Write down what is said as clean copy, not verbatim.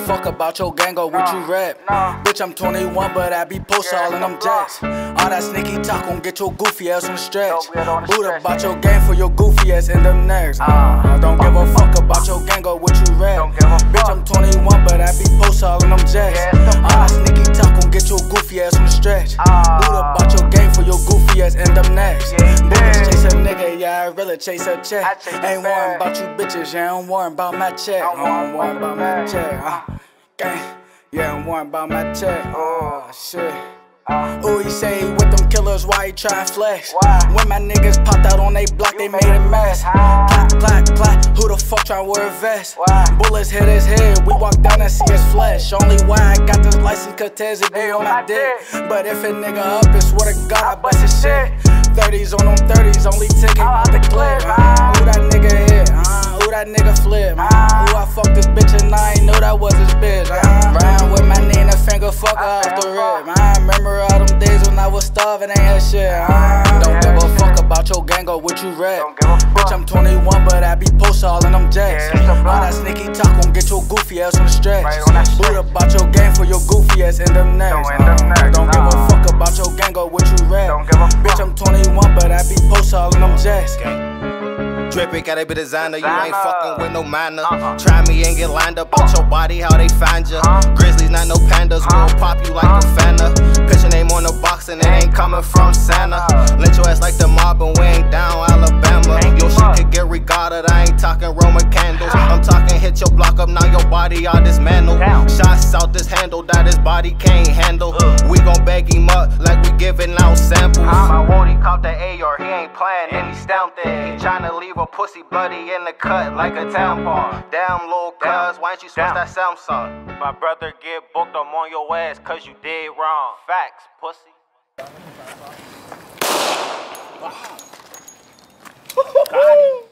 fuck about your gang or what you rap. Bitch, I'm 21, but I be post all in them jacks. All that sneaky talk gon' get your goofy ass on the stretch. Boot about your gang for your goofy ass in them necks. Don't give a fuck about your gang or what you rap. Bitch, I'm 21, but I be post all in them jacks. All that sneaky talk gon' get your goofy ass on the stretch. Boot about your gang for your goofy ass in them necks. Bitch, chase a nigga, yeah, I really chase a check. Ain't worrying about you bitches, yeah, I'm worrying about my check. I'm worrying about my check. Gang, yeah, I'm worrying about my check. Oh, shit. Ooh, he say he with them killers, why he try and flex? When my niggas popped out on they block, they made a mess. Clap, clap, clap, who the fuck try wear a vest? Bullets hit his head, we walk down and see his flesh. Only why I got this license, cause Tezzy be on my dick. But if a nigga up, I swear to God, I bust his shit. 30s on them 30s, only ticking out the clip. Who that nigga hit? Who that nigga flip? Who I fucked this bitch and I ain't know that was his bitch. Round with my knee and a finger, fuck her off the rip. I remember all them days when I was starving, ain't had shit. Don't give a fuck about your gang or what you rap. Bitch, I'm 21, but I be post all in them jacks. All that sneaky talk gon' get your goofy ass on the stretch. Boot about your gang for your goofy ass in them necks. Don't give a fuck about your gang or what you rap. Bitch, I'm 21, but I be post all in them jacks. Drippin', gotta be designer, you ain't fucking with no minor. Try me and get lined up on your body, how they find ya. Grizzlies, not no pandas, we'll pop you like a Fanta. Put your name on the box and it ain't coming from Santa. Let your ass like the mob and we ain't down Alabama. Your shit could get regarded, I ain't talking Roman candles. I'm talking hit your block up, now your body all dismantled. Shots out this handle that his body can't handle. We gon' bag him up like we giving out samples. My Wody caught the AR, he ain't playing and he stamped it. He tryna leave a pussy bloody in the cut like a tampon. Damn, little cuz, why don't you switch that Samsung? My brother get booked, I'm on your ass cause you did wrong. Facts, pussy. Got him.